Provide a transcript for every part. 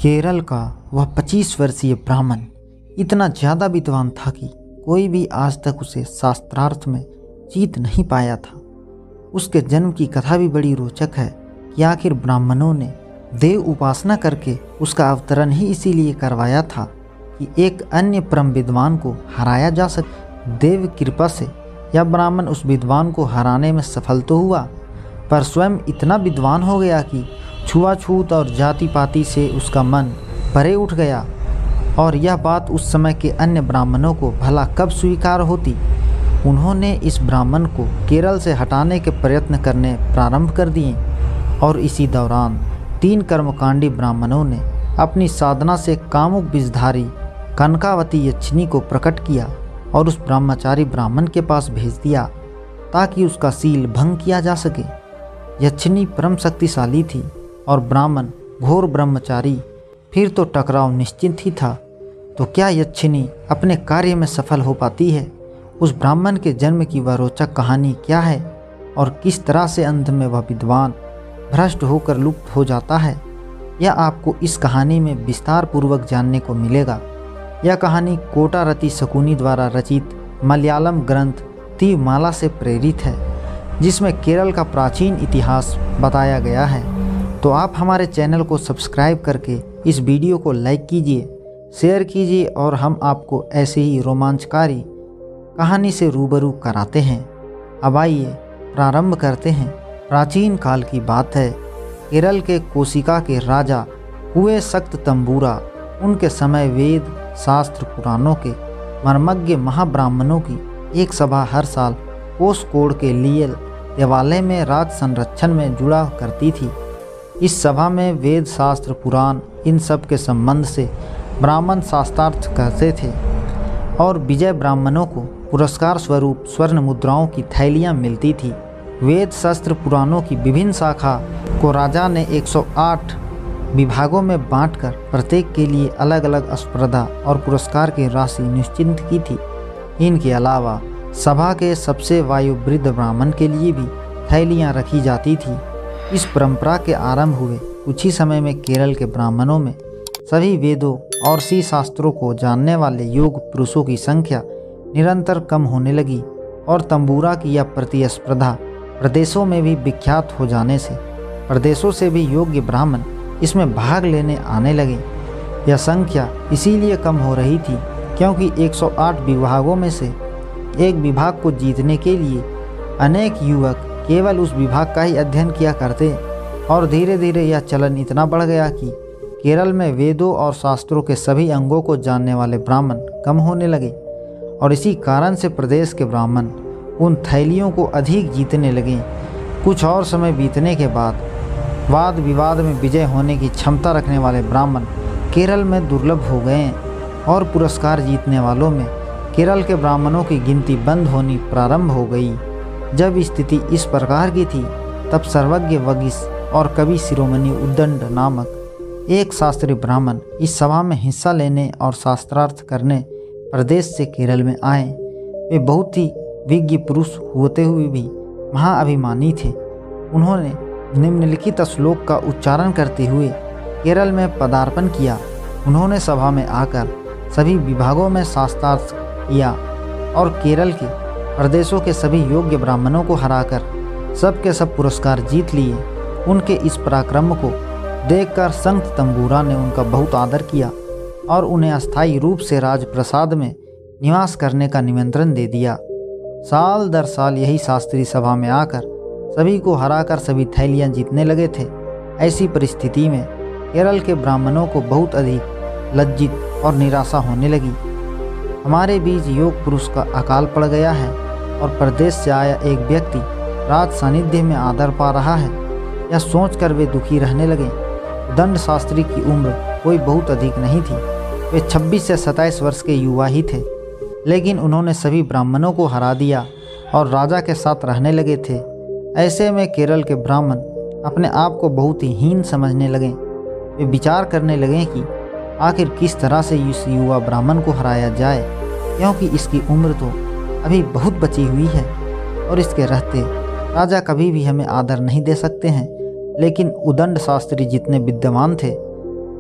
केरल का वह 25 वर्षीय ब्राह्मण इतना ज़्यादा विद्वान था कि कोई भी आज तक उसे शास्त्रार्थ में जीत नहीं पाया था। उसके जन्म की कथा भी बड़ी रोचक है कि आखिर ब्राह्मणों ने देव उपासना करके उसका अवतरण ही इसीलिए करवाया था कि एक अन्य परम विद्वान को हराया जा सके। देव कृपा से यह ब्राह्मण उस विद्वान को हराने में सफल तो हुआ, पर स्वयं इतना विद्वान हो गया कि छुआछूत और जाति पाति से उसका मन परे उठ गया। और यह बात उस समय के अन्य ब्राह्मणों को भला कब स्वीकार होती। उन्होंने इस ब्राह्मण को केरल से हटाने के प्रयत्न करने प्रारंभ कर दिए और इसी दौरान 3 कर्मकांडी ब्राह्मणों ने अपनी साधना से कामुक बीजधारी कनकावती यक्षिणी को प्रकट किया और उस ब्रह्मचारी ब्राह्मण के पास भेज दिया ताकि उसका सील भंग किया जा सके। यक्षिणी परम शक्तिशाली थी और ब्राह्मण घोर ब्रह्मचारी, फिर तो टकराव निश्चित ही था। तो क्या यक्षिणी अपने कार्य में सफल हो पाती है? उस ब्राह्मण के जन्म की वह रोचक कहानी क्या है और किस तरह से अंत में वह विद्वान भ्रष्ट होकर लुप्त हो जाता है, यह आपको इस कहानी में विस्तार पूर्वक जानने को मिलेगा। यह कहानी कोटारती शकुनी द्वारा रचित मलयालम ग्रंथ तीरमाला से प्रेरित है, जिसमें केरल का प्राचीन इतिहास बताया गया है। तो आप हमारे चैनल को सब्सक्राइब करके इस वीडियो को लाइक कीजिए, शेयर कीजिए और हम आपको ऐसे ही रोमांचकारी कहानी से रूबरू कराते हैं। अब आइए प्रारंभ करते हैं। प्राचीन काल की बात है। केरल के कोशिका के राजा हुए सख्त तंबूरा। उनके समय वेद शास्त्र पुराणों के मर्मज्ञ महाब्राह्मणों की एक सभा हर साल कोषकोड के लिए देवालय में राज संरक्षण में जुड़ा करती थी। इस सभा में वेद शास्त्र पुराण इन सब के संबंध से ब्राह्मण शास्त्रार्थ करते थे और विजय ब्राह्मणों को पुरस्कार स्वरूप स्वर्ण मुद्राओं की थैलियां मिलती थी। वेद शास्त्र पुराणों की विभिन्न शाखा को राजा ने 108 विभागों में बांटकर प्रत्येक के लिए अलग अलग स्पर्धा और पुरस्कार की राशि निश्चित की थी। इनके अलावा सभा के सबसे वायुवृद्ध ब्राह्मण के लिए भी थैलियां रखी जाती थी। इस परंपरा के आरंभ हुए कुछ ही समय में केरल के ब्राह्मणों में सभी वेदों और सी शास्त्रों को जानने वाले योग पुरुषों की संख्या निरंतर कम होने लगी और तंबूरा की यह प्रतिस्पर्धा प्रदेशों में भी विख्यात हो जाने से प्रदेशों से भी योग्य ब्राह्मण इसमें भाग लेने आने लगे। यह संख्या इसीलिए कम हो रही थी क्योंकि 108 विभागों में से एक विभाग को जीतने के लिए अनेक युवक केवल उस विभाग का ही अध्ययन किया करते और धीरे धीरे यह चलन इतना बढ़ गया कि केरल में वेदों और शास्त्रों के सभी अंगों को जानने वाले ब्राह्मण कम होने लगे और इसी कारण से प्रदेश के ब्राह्मण उन थैलियों को अधिक जीतने लगे। कुछ और समय बीतने के बाद वाद विवाद में विजय होने की क्षमता रखने वाले ब्राह्मण केरल में दुर्लभ हो गए और पुरस्कार जीतने वालों में केरल के ब्राह्मणों की गिनती बंद होनी प्रारंभ हो गई। जब स्थिति इस प्रकार की थी तब सर्वज्ञ वगिस और कवि शिरोमणि उद्दंड नामक एक शास्त्रीय ब्राह्मण इस सभा में हिस्सा लेने और शास्त्रार्थ करने प्रदेश से केरल में आए। वे बहुत ही विज्ञ पुरुष होते हुए भी महाअभिमानी थे। उन्होंने निम्नलिखित श्लोक का उच्चारण करते हुए केरल में पदार्पण किया। उन्होंने सभा में आकर सभी विभागों में शास्त्रार्थ किया और केरल के प्रदेशों के सभी योग्य ब्राह्मणों को हराकर सबके सब पुरस्कार जीत लिए। उनके इस पराक्रम को देखकर संत तंबूरा ने उनका बहुत आदर किया और उन्हें अस्थायी रूप से राजप्रसाद में निवास करने का निमंत्रण दे दिया। साल दर साल यही शास्त्रीय सभा में आकर सभी को हराकर सभी थैलियां जीतने लगे थे। ऐसी परिस्थिति में केरल के ब्राह्मणों को बहुत अधिक लज्जित और निराशा होने लगी। हमारे बीच योग पुरुष का अकाल पड़ गया है और प्रदेश से आया एक व्यक्ति राज सानिध्य में आदर पा रहा है, यह सोचकर वे दुखी रहने लगे। दंड शास्त्री की उम्र कोई बहुत अधिक नहीं थी। वे 26 से 27 वर्ष के युवा ही थे, लेकिन उन्होंने सभी ब्राह्मणों को हरा दिया और राजा के साथ रहने लगे थे। ऐसे में केरल के ब्राह्मण अपने आप को बहुत ही हीन समझने लगे। वे विचार करने लगे कि आखिर किस तरह से इस युवा ब्राह्मण को हराया जाए, क्योंकि इसकी उम्र तो अभी बहुत बची हुई है और इसके रहते राजा कभी भी हमें आदर नहीं दे सकते हैं। लेकिन उदंड शास्त्री जितने विद्वान थे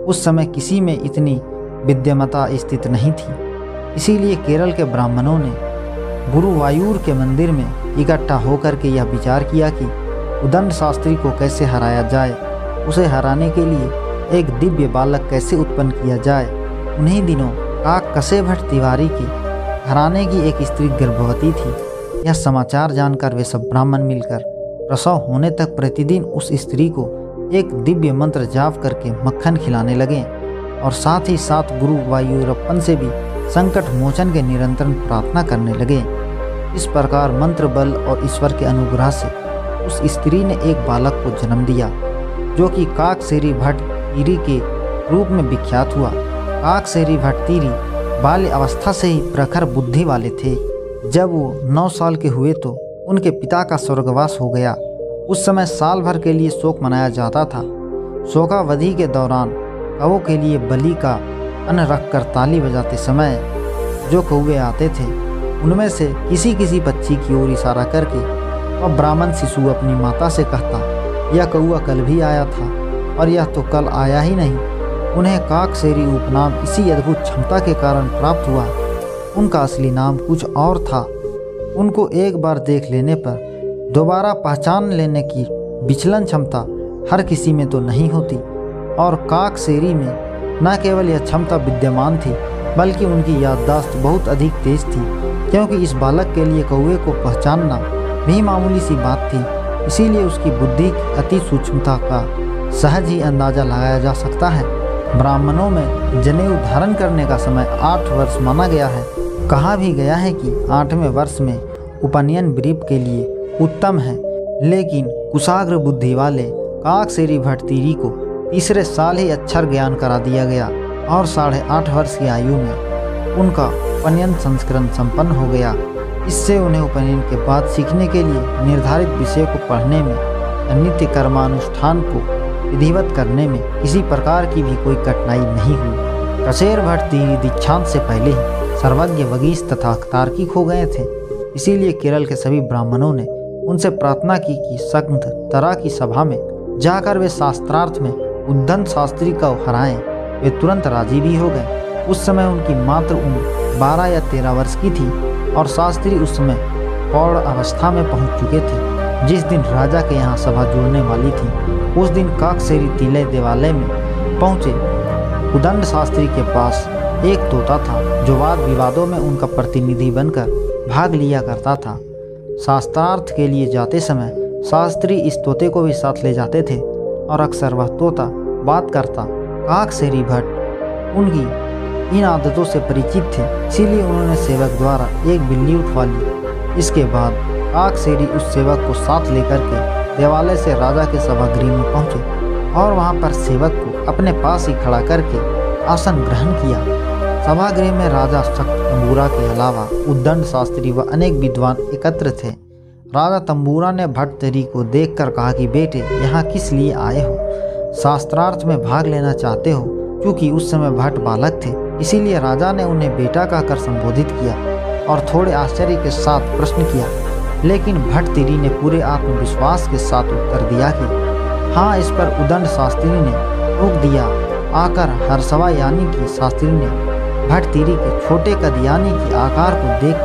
उस समय किसी में इतनी विद्यमता स्थित नहीं थी। इसीलिए केरल के ब्राह्मणों ने गुरुवायूर के मंदिर में इकट्ठा होकर के यह विचार किया कि उदंड शास्त्री को कैसे हराया जाए। उसे हराने के लिए एक दिव्य बालक कैसे उत्पन्न किया जाए। उन्हीं दिनों काकसे भट्ट तिवारी की हराने की एक स्त्री गर्भवती थी। यह समाचार जानकर वे सब ब्राह्मण मिलकर प्रसव होने तक प्रतिदिन उस स्त्री को एक दिव्य मंत्र जाप करके मक्खन खिलाने लगे और साथ ही साथ गुरु वायूरप्पन से भी संकट मोचन के निरंतर प्रार्थना करने लगे। इस प्रकार मंत्र बल और ईश्वर के अनुग्रह से उस स्त्री ने एक बालक को जन्म दिया जो कि काकसेरी भट्ट तिरी के रूप में विख्यात हुआ। काकसेरी भट्ट तिरी बाल्य अवस्था से ही प्रखर बुद्धि वाले थे। जब वो 9 साल के हुए तो उनके पिता का स्वर्गवास हो गया। उस समय साल भर के लिए शोक मनाया जाता था। शोकावधि के दौरान कौओं के लिए बलि का अन्न रखकर ताली बजाते समय जो कौवे आते थे उनमें से किसी किसी पक्षी की ओर इशारा करके वह ब्राह्मण शिशु अपनी माता से कहता, यह कौआ कल भी आया था और यह तो कल आया ही नहीं। उन्हें काकसेरी उपनाम इसी अद्भुत क्षमता के कारण प्राप्त हुआ। उनका असली नाम कुछ और था। उनको एक बार देख लेने पर दोबारा पहचान लेने की विचलन क्षमता हर किसी में तो नहीं होती और काकसेरी में न केवल यह क्षमता विद्यमान थी बल्कि उनकी याददाश्त बहुत अधिक तेज थी, क्योंकि इस बालक के लिए कौवे को पहचानना भी मामूली सी बात थी। इसीलिए उसकी बुद्धि की अति सूक्ष्मता का सहज ही अंदाजा लगाया जा सकता है। ब्राह्मणों में जनेऊ धारण करने का समय 8 वर्ष माना गया है। कहा भी गया है कि 8वें वर्ष में उपनयन विरप के लिए उत्तम है, लेकिन कुशाग्र बुद्धि वाले काकसेरी भट्ट तिरी को तीसरे साल ही अक्षर ज्ञान करा दिया गया और 8.5 वर्ष की आयु में उनका उपनयन संस्करण संपन्न हो गया। इससे उन्हें उपनयन के बाद सीखने के लिए निर्धारित विषय को पढ़ने में या नित्य कर्मानुष्ठान को विधिवत करने में किसी प्रकार की भी कोई कठिनाई नहीं हुई। कसेर भट्ट तिरी दीक्षांत से पहले ही सर्वज्ञ वगीश तथा तार्किक हो गए थे। इसीलिए केरल के सभी ब्राह्मणों ने उनसे प्रार्थना की कि सख्त तरह की सभा में जाकर वे शास्त्रार्थ में उद्दंड शास्त्री को हराएं। वे तुरंत राजी भी हो गए। उस समय उनकी मात्र उम्र 12 या 13 वर्ष की थी और शास्त्री उस समय प्रौढ़ अवस्था में पहुंच चुके थे। जिस दिन राजा के यहाँ सभा जुड़ने वाली थी उस दिन काकसेरी तिलय देवालय में पहुँचे। उद्दंड शास्त्री के पास एक तोता था जो वाद विवादों में उनका प्रतिनिधि बनकर भाग लिया करता था। शास्त्रार्थ के लिए जाते समय शास्त्री इस तोते को भी साथ ले जाते थे और अक्सर वह तोता बात करता। काकसेरी भट्ट उनकी इन आदतों से परिचित थे, इसीलिए उन्होंने सेवक द्वारा एक बिल्ली उठवा ली। इसके बाद काकसेरी उस सेवक को साथ लेकर के देवालय से राजा के सभागृह में पहुंचे और वहां पर सेवक को अपने पास ही खड़ा करके आसन ग्रहण किया। सभागृह में राजा शक्त तंबूरा के अलावा उद्दंड शास्त्री व अनेक विद्वान एकत्र थे। राजा तंबूरा ने भट्ट तिरी को देखकर कहा कि बेटे, यहाँ किस लिए आए हो? शास्त्रार्थ में भाग लेना चाहते हो? क्योंकि उस समय भट्ट बालक थे, इसीलिए राजा ने उन्हें बेटा कहकर संबोधित किया और थोड़े आश्चर्य के साथ प्रश्न किया। लेकिन भट्ट तिरी ने पूरे आत्मविश्वास के साथ उत्तर दिया कि हाँ। इस पर उद्दंड शास्त्री ने रोक दिया। आकर हर्षवा यानी कि शास्त्री ने भट्ट तिरी के छोटे कद यानी कि आकार को देख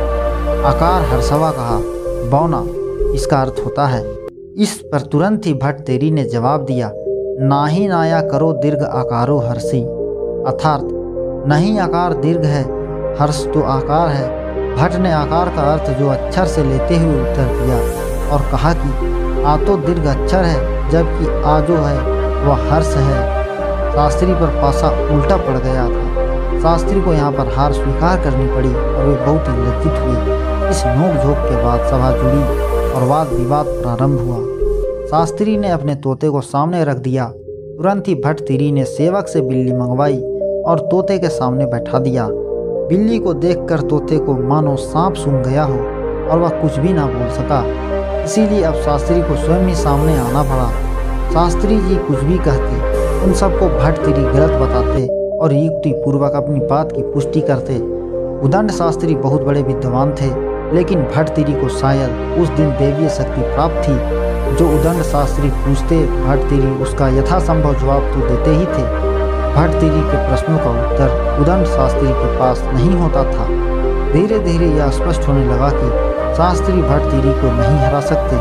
कर आकार हर्षवा कहा। बौना इसका अर्थ होता है। इस पर तुरंत ही भट्ट तिरी ने जवाब दिया, नाही नाया करो दीर्घ आकारो हर्षी, अर्थात नहीं आकार दीर्घ है, हर्ष तो आकार है। भट्ट ने आकार का अर्थ जो अक्षर से लेते हुए उत्तर दिया और कहा कि आ तो दीर्घ अक्षर है जबकि आ जो है वह हर्ष है। शास्त्री पर पासा उल्टा पड़ गया था। शास्त्री को यहाँ पर हार स्वीकार करनी पड़ी और वे बहुत ही लज्जित हुए। इस नोकझोंक के बाद सभा जुड़ी और वाद विवाद प्रारंभ हुआ। शास्त्री ने अपने तोते को सामने रख दिया। तुरंत ही भट्ट तिरी ने सेवक से बिल्ली मंगवाई और तोते के सामने बैठा दिया। बिल्ली को देखकर तोते को मानो सांप सूंघ गया हो और वह कुछ भी ना बोल सका। इसीलिए अब शास्त्री को स्वयं ही सामने आना पड़ा। शास्त्री जी कुछ भी कहते, उन सबको भट्ट तिरी गलत बताते और युक्ति पूर्वक अपनी बात की पुष्टि करते। उद्दंड शास्त्री बहुत बड़े विद्वान थे, लेकिन भट्ट तिरी को शायद उस दिन दैवीय शक्ति प्राप्त थी। जो उद्दंड शास्त्री पूछते भट्ट तिरी उसका यथासंभव जवाब तो देते ही थे, भट्टिरी के प्रश्नों का उत्तर उदंड शास्त्री के पास नहीं होता था। धीरे धीरे यह स्पष्ट होने लगा कि शास्त्री भट्टिरी को नहीं हरा सकते,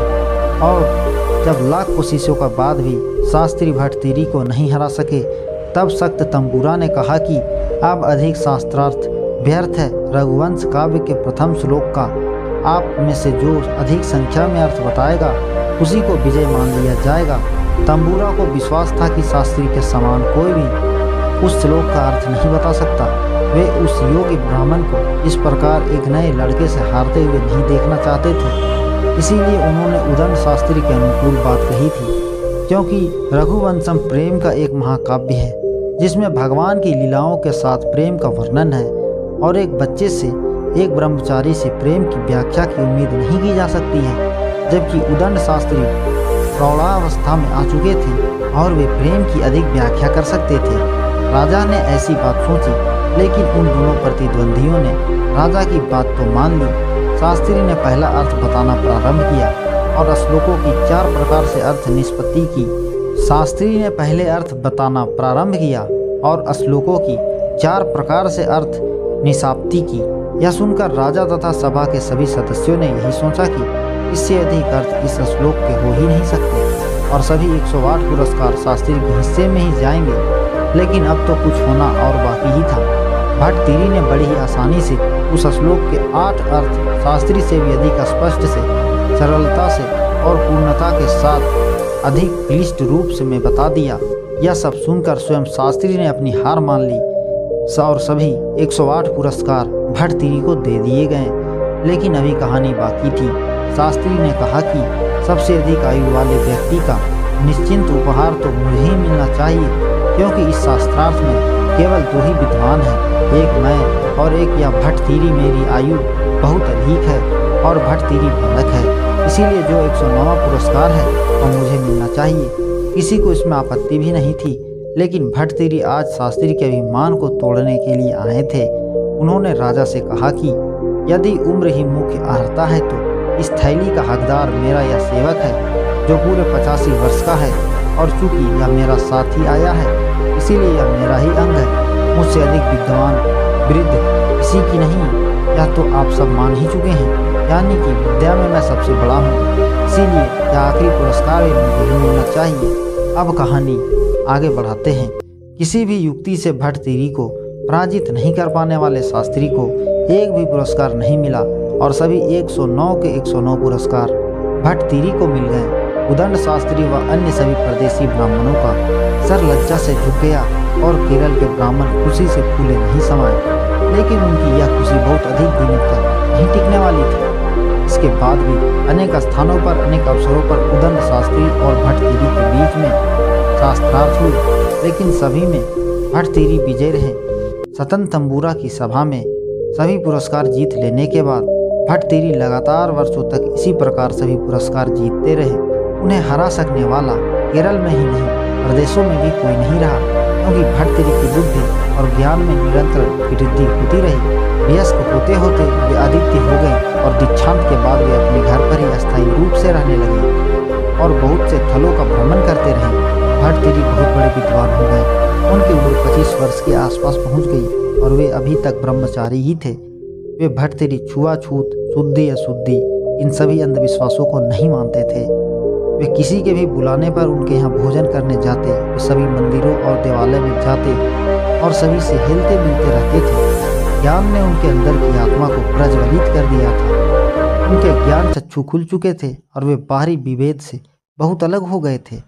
और जब लाख कोशिशों के बाद भी शास्त्री भट्टिरी को नहीं हरा सके, तब सख्त तंबूरा ने कहा कि अब अधिक शास्त्रार्थ व्यर्थ है। रघुवंश काव्य के प्रथम श्लोक का आप में से जो अधिक संख्या में अर्थ बताएगा उसी को विजय मान लिया जाएगा। तंबूरा को विश्वास था कि शास्त्री के समान कोई भी उस श्लोक का अर्थ नहीं बता सकता। वे उस योगी ब्राह्मण को इस प्रकार एक नए लड़के से हारते हुए नहीं देखना चाहते थे। इसीलिए उन्होंने उदंड शास्त्री के अनुकूल बात कही थी, क्योंकि रघुवंशम प्रेम का एक महाकाव्य है जिसमें भगवान की लीलाओं के साथ प्रेम का वर्णन है, और एक बच्चे से, एक ब्रह्मचारी से प्रेम की व्याख्या की उम्मीद नहीं की जा सकती है। जबकि उदंड शास्त्री प्रौढ़ावस्था में आ चुके थे और वे प्रेम की अधिक व्याख्या कर सकते थे। राजा ने ऐसी बात सोची, लेकिन उन दोनों प्रतिद्वंदियों ने राजा की बात तो मान ली। शास्त्री ने पहला अर्थ बताना प्रारंभ किया और श्लोकों की 4 प्रकार से अर्थ निष्पत्ति की। शास्त्री ने पहले अर्थ बताना प्रारंभ किया और श्लोकों की 4 प्रकार से अर्थ निष्पत्ति की। यह सुनकर राजा तथा सभा के सभी सदस्यों ने यही सोचा कि इससे अधिक अर्थ इस श्लोक के हो ही नहीं सकते, और सभी 108 पुरस्कार शास्त्री के हिस्से में ही जाएंगे। लेकिन अब तो कुछ होना और बाकी ही था। भट्टिरी ने बड़ी ही आसानी से उस श्लोक के 8 अर्थ शास्त्री से भी अधिक स्पष्ट से, सरलता से और पूर्णता के साथ अधिक क्लिष्ट रूप से में बता दिया। यह सब सुनकर स्वयं शास्त्री ने अपनी हार मान ली और सभी 108 पुरस्कार भट्टिरी को दे दिए गए। लेकिन अभी कहानी बाकी थी। शास्त्री ने कहा कि सबसे अधिक आयु वाले व्यक्ति का निश्चिंत उपहार तो मुझे ही मिलना चाहिए, क्योंकि इस शास्त्रार्थ में केवल 2 ही विद्वान हैं, एक मैं और एक यह भट्टिरी। मेरी आयु बहुत अधिक है और भट्टिरी बालक है, इसीलिए जो 109वां पुरस्कार है वह मुझे मिलना चाहिए। किसी को इसमें आपत्ति भी नहीं थी। लेकिन भट्टिरी आज शास्त्री के अभिमान को तोड़ने के लिए आए थे। उन्होंने राजा से कहा कि यदि उम्र ही मुख्य आहर्ता है तो इस थैली का हकदार मेरा यह सेवक है, जो पूरे 85 वर्ष का है, और चूंकि यह मेरा साथी आया है इसीलिए यह मेरा ही अंग है। मुझसे अधिक विद्वान वृद्ध किसी की नहीं, यह तो आप सब मान ही चुके हैं, यानी कि विद्या में मैं सबसे बड़ा हूँ, इसीलिए यह आखिरी पुरस्कार भी मुझे ही मिलना चाहिए। अब कहानी आगे बढ़ाते हैं। किसी भी युक्ति से भट्टिरी को पराजित नहीं कर पाने वाले शास्त्री को एक भी पुरस्कार नहीं मिला, और सभी 109 के 109 पुरस्कार भट्टिरी को मिल गए। उदंड शास्त्री व अन्य सभी प्रदेशी ब्राह्मणों का सर लज्जा से झुक गया, और केरल के ब्राह्मण खुशी से फूले नहीं समाये। लेकिन उनकी यह खुशी बहुत अधिक दिनों तक नहीं टिकने वाली थी। इसके बाद भी अनेक स्थानों पर, अनेक अवसरों पर उदंड शास्त्री और भट्टिरी के बीच में शास्त्रार्थ हुए, लेकिन सभी में भट्टिरी विजय रहे। सतन तंबूरा की सभा में सभी पुरस्कार जीत लेने के बाद भट्टिरी लगातार वर्षों तक इसी प्रकार सभी पुरस्कार जीतते रहे। उन्हें हरा सकने वाला केरल में ही नहीं, प्रदेशों में भी कोई नहीं रहा, क्योंकि भट्टिरी की बुद्धि और ज्ञान में निरंतर वृद्धि होती रही। वयस्क होते होते वे आदित्य हो गए, और दीक्षांत के बाद वे अपने घर पर ही अस्थायी रूप से रहने लगे और बहुत से थलों का भ्रमण करते रहे। भट्टिरी बहुत बड़े विद्वान हो गए। उनकी उम्र 25 वर्ष के आसपास पहुंच गई और वे अभी तक ब्रह्मचारी ही थे। वे भट्टिरी छुआछूत, शुद्धि अशुद्धि, इन सभी अंधविश्वासों को नहीं मानते थे। वे किसी के भी बुलाने पर उनके यहाँ भोजन करने जाते, वे सभी मंदिरों और देवालय में जाते और सभी से हिलते मिलते रहते थे। ज्ञान ने उनके अंदर की आत्मा को प्रज्वलित कर दिया था। उनके ज्ञान चक्षु खुल चुके थे और वे बाहरी विभेद से बहुत अलग हो गए थे।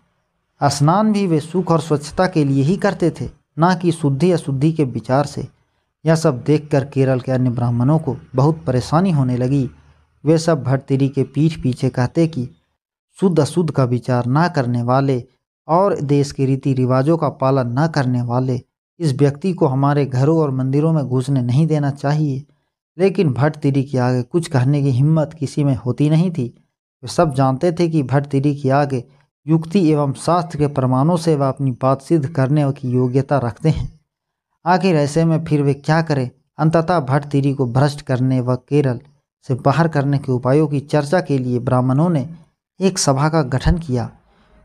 स्नान भी वे सुख और स्वच्छता के लिए ही करते थे, ना कि शुद्धि अशुद्धि के विचार से। यह सब देखकर केरल के अन्य ब्राह्मणों को बहुत परेशानी होने लगी। वे सब भट्टिरी के पीठ पीछे कहते कि शुद्ध अशुद्ध का विचार ना करने वाले और देश के रीति रिवाजों का पालन न करने वाले इस व्यक्ति को हमारे घरों और मंदिरों में घुसने नहीं देना चाहिए। लेकिन भट्टिरी के आगे कुछ कहने की हिम्मत किसी में होती नहीं थी। वे सब जानते थे कि भट्टिरी के आगे युक्ति एवं शास्त्र के प्रमाणों से वह अपनी बात सिद्ध करने की योग्यता रखते हैं। आखिर ऐसे में फिर वे क्या करें। अंततः भट्टिरी को भ्रष्ट करने व केरल से बाहर करने के उपायों की चर्चा के लिए ब्राह्मणों ने एक सभा का गठन किया।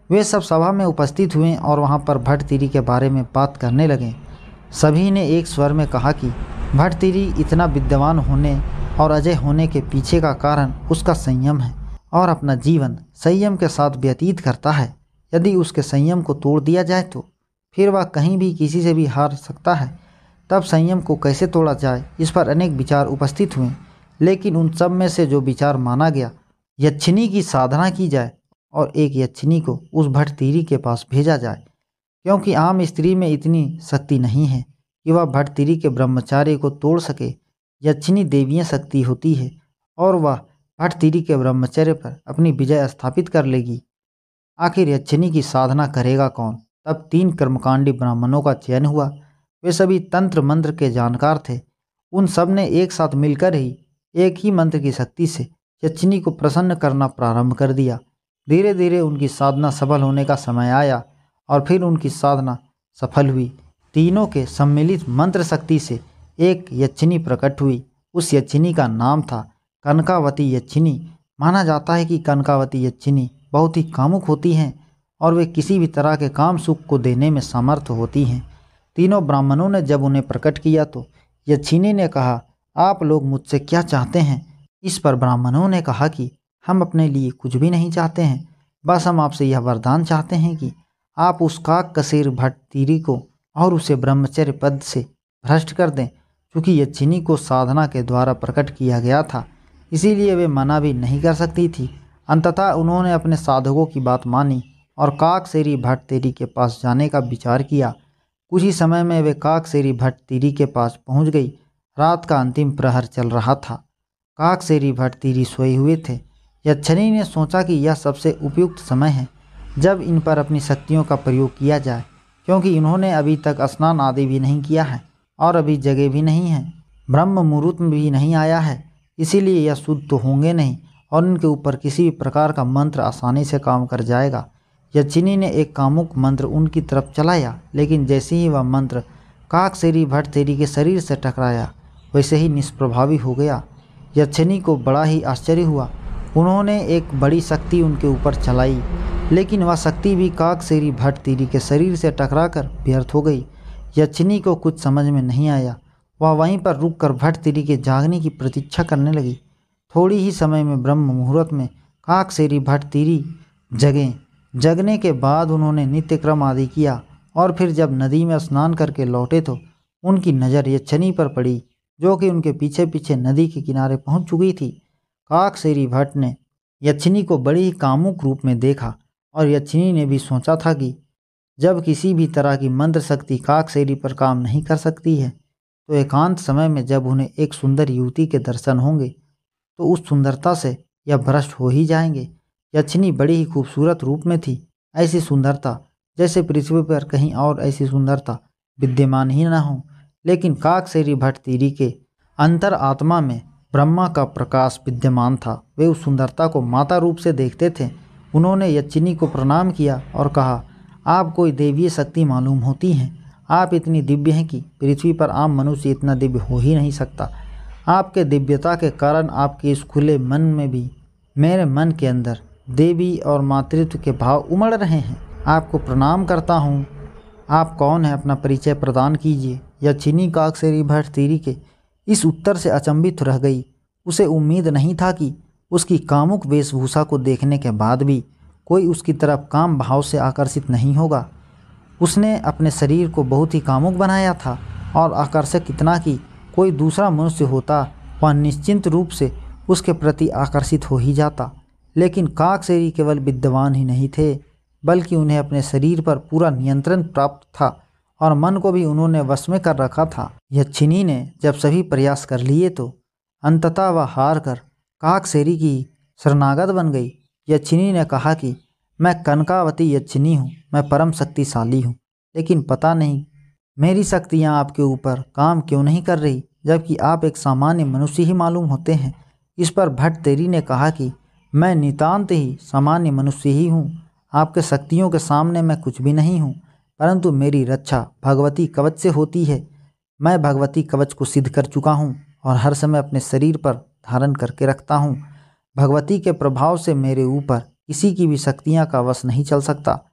वे सब सभा में उपस्थित हुए और वहाँ पर भट्टतीरी के बारे में बात करने लगे। सभी ने एक स्वर में कहा कि भट्टतीरी इतना विद्वान होने और अजय होने के पीछे का कारण उसका संयम है और अपना जीवन संयम के साथ व्यतीत करता है। यदि उसके संयम को तोड़ दिया जाए तो फिर वह कहीं भी किसी से भी हार सकता है। तब संयम को कैसे तोड़ा जाए, इस पर अनेक विचार उपस्थित हुए, लेकिन उन सब में से जो विचार माना गया, यक्षिणी की साधना की जाए और एक यक्षिणी को उस भट्टतीरी के पास भेजा जाए, क्योंकि आम स्त्री में इतनी शक्ति नहीं है कि वह भट्टतीरी के ब्रह्मचार्य को तोड़ सके। यक्षिणी देवीय शक्ति होती है और वह भट्टतीरी के ब्रह्मचर्य पर अपनी विजय स्थापित कर लेगी। आखिर यक्षिणी की साधना करेगा कौन? तब 3 कर्मकांडी ब्राह्मणों का चयन हुआ। वे सभी तंत्र मंत्र के जानकार थे। उन सब ने एक साथ मिलकर ही एक ही मंत्र की शक्ति से यक्षिणी को प्रसन्न करना प्रारंभ कर दिया। धीरे धीरे उनकी साधना सफल होने का समय आया और फिर उनकी साधना सफल हुई। तीनों के सम्मिलित मंत्र शक्ति से एक यक्षिणी प्रकट हुई। उस यक्षिणी का नाम था कनकावती यक्षिणी। माना जाता है कि कनकावती यक्षिणी बहुत ही कामुक होती हैं और वे किसी भी तरह के काम सुख को देने में समर्थ होती हैं। तीनों ब्राह्मणों ने जब उन्हें प्रकट किया तो यक्षिणी ने कहा, आप लोग मुझसे क्या चाहते हैं? इस पर ब्राह्मणों ने कहा कि हम अपने लिए कुछ भी नहीं चाहते हैं, बस हम आपसे यह वरदान चाहते हैं कि आप उस काक कसेर भट्टतीरी को और उसे ब्रह्मचर्य पद से भ्रष्ट कर दें। चूँकि यक्षिणी को साधना के द्वारा प्रकट किया गया था, इसीलिए वे मना भी नहीं कर सकती थी। अंततः उन्होंने अपने साधकों की बात मानी और काकसेरी भट्टतीरी के पास जाने का विचार किया। कुछ ही समय में वे काकसेरी भट्टतीरी के पास पहुंच गई। रात का अंतिम प्रहर चल रहा था। काकसेरी भट्टतीरी सोए हुए थे। यक्षिणी ने सोचा कि यह सबसे उपयुक्त समय है जब इन पर अपनी शक्तियों का प्रयोग किया जाए, क्योंकि इन्होंने अभी तक स्नान आदि भी नहीं किया है और अभी जगे भी नहीं हैं, ब्रह्म मुहूर्त में भी नहीं आया है, इसीलिए यह शुद्ध तो होंगे नहीं और इनके ऊपर किसी भी प्रकार का मंत्र आसानी से काम कर जाएगा। यक्षिणी ने एक कामुक मंत्र उनकी तरफ चलाया, लेकिन जैसे ही वह मंत्र काकसेरी भट्टतीरी के शरीर से टकराया वैसे ही निष्प्रभावी हो गया। यक्षिणी को बड़ा ही आश्चर्य हुआ। उन्होंने एक बड़ी शक्ति उनके ऊपर चलाई, लेकिन वह शक्ति भी काकसेरी भट्टतीरी के शरीर से टकराकर व्यर्थ हो गई। यक्षिणी को कुछ समझ में नहीं आया। वह वहीं पर रुककर भट्टतीरी के जागने की प्रतीक्षा करने लगी। थोड़ी ही समय में ब्रह्म मुहूर्त में काकसेरी भट्टतीरी जगे। जगने के बाद उन्होंने नित्यक्रम आदि किया और फिर जब नदी में स्नान करके लौटे तो उनकी नज़र यक्षिणी पर पड़ी, जो कि उनके पीछे पीछे नदी के किनारे पहुंच चुकी थी। काकसेरी भट्ट ने यक्षिणी को बड़ी ही कामुक रूप में देखा और यक्षिणी ने भी सोचा था कि जब किसी भी तरह की मंत्र शक्ति काकसेरी पर काम नहीं कर सकती है, तो एकांत समय में जब उन्हें एक सुंदर युवती के दर्शन होंगे तो उस सुंदरता से यह भ्रष्ट हो ही जाएंगे। यक्षिणी बड़ी ही खूबसूरत रूप में थी। ऐसी सुंदरता जैसे पृथ्वी पर कहीं और ऐसी सुंदरता विद्यमान ही न हो। लेकिन काकसेरी भट्टतीरी के अंतर आत्मा में ब्रह्मा का प्रकाश विद्यमान था। वे उस सुंदरता को माता रूप से देखते थे। उन्होंने यक्षिणी को प्रणाम किया और कहा, आप कोई देवीय शक्ति मालूम होती हैं। आप इतनी दिव्य हैं कि पृथ्वी पर आम मनुष्य इतना दिव्य हो ही नहीं सकता। आपके दिव्यता के कारण आपके इस खुले मन में भी मेरे मन के अंदर देवी और मातृत्व के भाव उमड़ रहे हैं। आपको प्रणाम करता हूँ। आप कौन हैं, अपना परिचय प्रदान कीजिए। यक्षिणी काकसेरी भट्टतीरी के इस उत्तर से अचंभित रह गई। उसे उम्मीद नहीं था कि उसकी कामुक वेशभूषा को देखने के बाद भी कोई उसकी तरफ काम भाव से आकर्षित नहीं होगा। उसने अपने शरीर को बहुत ही कामुक बनाया था और आकर्षक इतना कि कोई दूसरा मनुष्य होता वह निश्चिंत रूप से उसके प्रति आकर्षित हो ही जाता। लेकिन काकसेरी केवल विद्वान ही नहीं थे, बल्कि उन्हें अपने शरीर पर पूरा नियंत्रण प्राप्त था और मन को भी उन्होंने वश में कर रखा था। यक्षिणी ने जब सभी प्रयास कर लिए तो अंततः वह हार कर काकसेरी की शरणागत बन गई। यक्षिणी ने कहा कि मैं कनकावती यक्षिणी हूँ, मैं परम शक्तिशाली हूँ, लेकिन पता नहीं मेरी शक्तियाँ आपके ऊपर काम क्यों नहीं कर रही, जबकि आप एक सामान्य मनुष्य ही मालूम होते हैं। इस पर भट्टतीरी ने कहा कि मैं नितांत ही सामान्य मनुष्य ही हूँ। आपके शक्तियों के सामने मैं कुछ भी नहीं हूँ, परंतु मेरी रक्षा भगवती कवच से होती है। मैं भगवती कवच को सिद्ध कर चुका हूँ और हर समय अपने शरीर पर धारण करके रखता हूँ। भगवती के प्रभाव से मेरे ऊपर किसी की भी शक्तियाँ का वश नहीं चल सकता।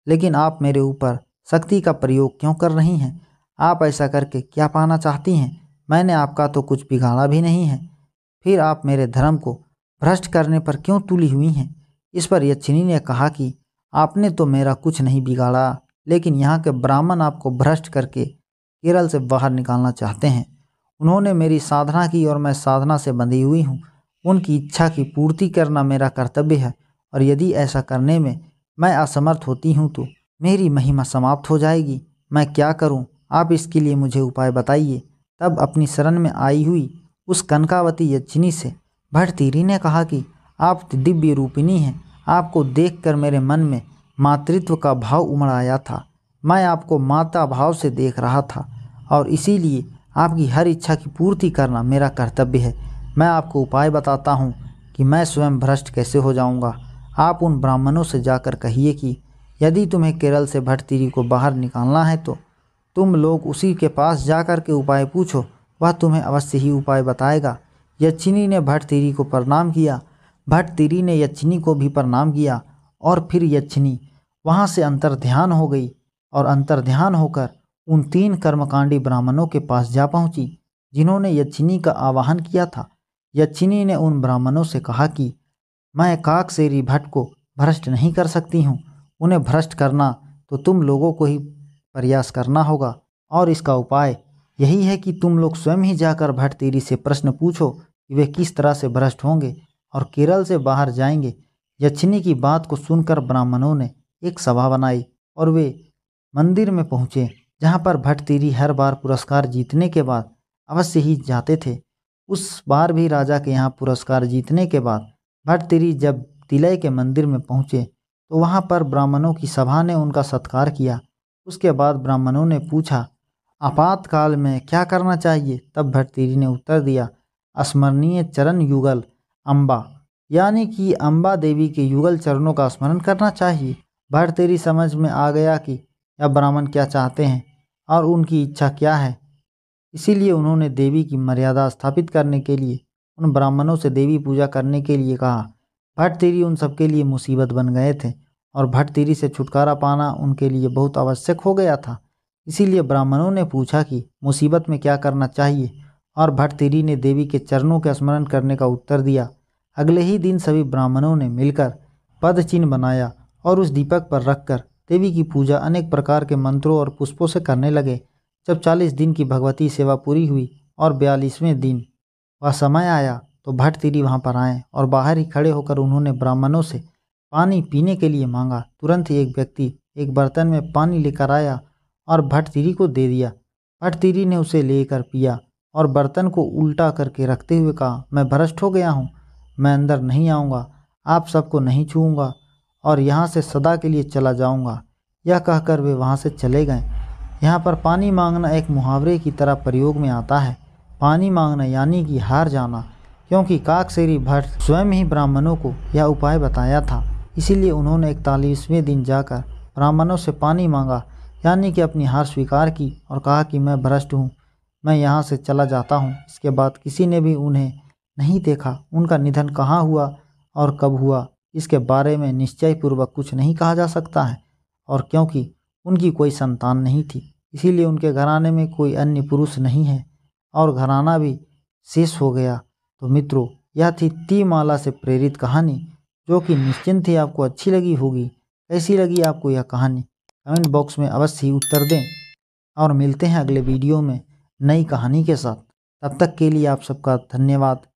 लेकिन आप मेरे ऊपर शक्ति का प्रयोग क्यों कर रही हैं? आप ऐसा करके क्या पाना चाहती हैं? मैंने आपका तो कुछ बिगाड़ा भी नहीं है, फिर आप मेरे धर्म को भ्रष्ट करने पर क्यों तुली हुई हैं? इस पर यक्षिणी ने कहा कि आपने तो मेरा कुछ नहीं बिगाड़ा, लेकिन यहाँ के ब्राह्मण आपको भ्रष्ट करके केरल से बाहर निकालना चाहते हैं। उन्होंने मेरी साधना की और मैं साधना से बंधी हुई हूँ। उनकी इच्छा की पूर्ति करना मेरा कर्तव्य है, और यदि ऐसा करने में मैं असमर्थ होती हूँ तो मेरी महिमा समाप्त हो जाएगी। मैं क्या करूँ? आप इसके लिए मुझे उपाय बताइए। तब अपनी शरण में आई हुई उस कनकावती यक्षिणी से भट्टतीरी ने कहा कि आप दिव्य रूपिणी हैं। आपको देखकर मेरे मन में मातृत्व का भाव उमड़ आया था। मैं आपको माता भाव से देख रहा था, और इसीलिए आपकी हर इच्छा की पूर्ति करना मेरा कर्तव्य है। मैं आपको उपाय बताता हूँ कि मैं स्वयं भ्रष्ट कैसे हो जाऊँगा। आप उन ब्राह्मणों से जाकर कहिए कि यदि तुम्हें केरल से भट्टतीरी को बाहर निकालना है तो तुम लोग उसी के पास जाकर के उपाय पूछो, वह तुम्हें अवश्य ही उपाय बताएगा। यक्षिणी ने भट्टतीरी को प्रणाम किया। भट्टतीरी ने यक्षिणी को भी प्रणाम किया, और फिर यक्षिणी वहाँ से अंतर्ध्यान हो गई और अंतर्ध्यान होकर उन 3 कर्मकांडी ब्राह्मणों के पास जा पहुंची जिन्होंने यक्षिणी का आवाहन किया था। यक्षिणी ने उन ब्राह्मणों से कहा कि मैं काकसेरी भट्ट को भ्रष्ट नहीं कर सकती हूँ। उन्हें भ्रष्ट करना तो तुम लोगों को ही प्रयास करना होगा, और इसका उपाय यही है कि तुम लोग स्वयं ही जाकर भट्टतीरी से प्रश्न पूछो कि वे किस तरह से भ्रष्ट होंगे और केरल से बाहर जाएंगे। यक्षिणी की बात को सुनकर ब्राह्मणों ने एक सभा बनाई और वे मंदिर में पहुँचे, जहाँ पर भट्टतीरी हर बार पुरस्कार जीतने के बाद अवश्य ही जाते थे। उस बार भी राजा के यहाँ पुरस्कार जीतने के बाद भट्टतीरी जब तिलय के मंदिर में पहुँचे तो वहाँ पर ब्राह्मणों की सभा ने उनका सत्कार किया। उसके बाद ब्राह्मणों ने पूछा, आपातकाल में क्या करना चाहिए? तब भट्टतीरी ने उत्तर दिया, स्मरणीय चरण युगल अम्बा, यानी कि अम्बा देवी के युगल चरणों का स्मरण करना चाहिए। भट्टतीरी समझ में आ गया कि यह ब्राह्मण क्या चाहते हैं और उनकी इच्छा क्या है। इसीलिए उन्होंने देवी की मर्यादा स्थापित करने के लिए उन ब्राह्मणों से देवी पूजा करने के लिए कहा। भट्टतीरी उन सबके लिए मुसीबत बन गए थे, और भट्टतीरी से छुटकारा पाना उनके लिए बहुत आवश्यक हो गया था। इसीलिए ब्राह्मणों ने पूछा कि मुसीबत में क्या करना चाहिए, और भट्टतीरी ने देवी के चरणों का स्मरण करने का उत्तर दिया। अगले ही दिन सभी ब्राह्मणों ने मिलकर पद चिन्ह बनाया और उस दीपक पर रखकर देवी की पूजा अनेक प्रकार के मंत्रों और पुष्पों से करने लगे। जब 40 दिन की भगवती सेवा पूरी हुई और 42वें दिन वह समय आया तो भट्टतीरी वहाँ पर आए और बाहर ही खड़े होकर उन्होंने ब्राह्मणों से पानी पीने के लिए मांगा। तुरंत ही एक व्यक्ति एक बर्तन में पानी लेकर आया और भट्टतीरी को दे दिया। भट्टतीरी ने उसे लेकर पिया और बर्तन को उल्टा करके रखते हुए कहा, मैं भ्रष्ट हो गया हूँ, मैं अंदर नहीं आऊँगा, आप सबको नहीं छूऊंगा और यहाँ से सदा के लिए चला जाऊँगा। यह कहकर वे वहाँ से चले गए। यहाँ पर पानी मांगना एक मुहावरे की तरह प्रयोग में आता है। पानी मांगना यानी कि हार जाना, क्योंकि काकसेरी भट्ट स्वयं ही ब्राह्मणों को यह उपाय बताया था। इसीलिए उन्होंने 41वें दिन जाकर ब्राह्मणों से पानी मांगा, यानी कि अपनी हार स्वीकार की और कहा कि मैं भ्रष्ट हूँ, मैं यहाँ से चला जाता हूँ। इसके बाद किसी ने भी उन्हें नहीं देखा। उनका निधन कहाँ हुआ और कब हुआ इसके बारे में निश्चयपूर्वक कुछ नहीं कहा जा सकता है, और क्योंकि उनकी कोई संतान नहीं थी इसीलिए उनके घराने में कोई अन्य पुरुष नहीं है और घराना भी शेष हो गया। तो मित्रों, यह थी तीमाला से प्रेरित कहानी, जो कि निश्चिंत ही आपको अच्छी लगी होगी। कैसी लगी आपको यह कहानी कमेंट बॉक्स में अवश्य ही उत्तर दें, और मिलते हैं अगले वीडियो में नई कहानी के साथ। तब तक के लिए आप सबका धन्यवाद।